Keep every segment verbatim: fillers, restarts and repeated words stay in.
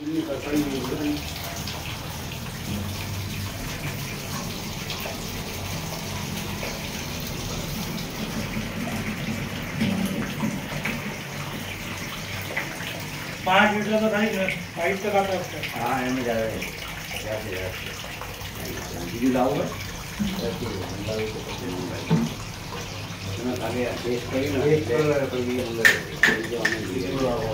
पाँच लीटर तो खाई फाइव तक आता है उसका। हाँ एम जा रहे हैं बीजू लाओ आगे टेस्ट करी ना टेस्ट कर पर भी जो हमें बीजू लाओ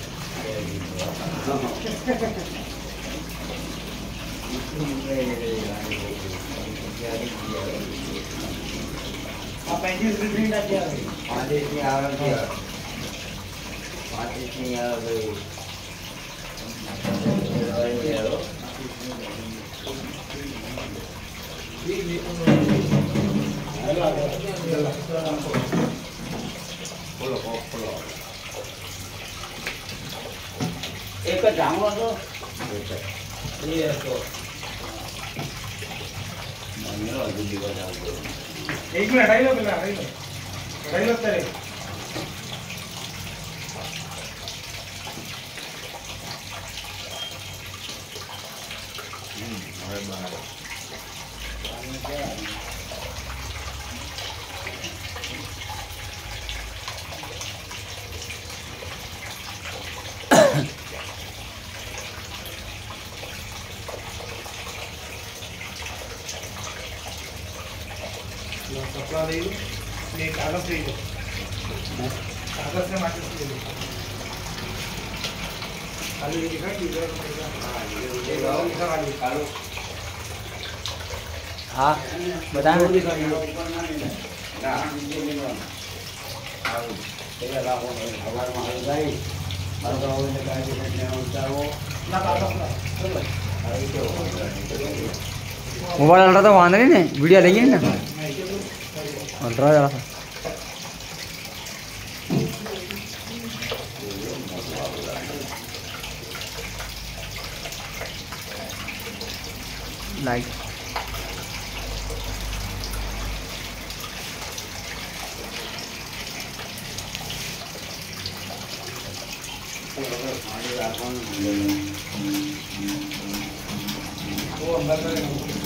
आप पैंतीस लीटर का क्या है? पाँच इसमें आ रहा है पाँच इसमें आ रहा है एक जाऊंगा तो ये तो एक मिनट हटाई लो पहले हटाई लो हटाई लो तेरे कपड़ा ले लो ये कागज ले लो कागज से माचिस ले लो खाली ये दिखा कि इधर ये गाँव लिखा खाली कालो हाँ बताना मोबाइल हल्ला तो वहाँ नहीं वीडियो लेंगे ना हल्ला जरा सा लाइक वो अंदर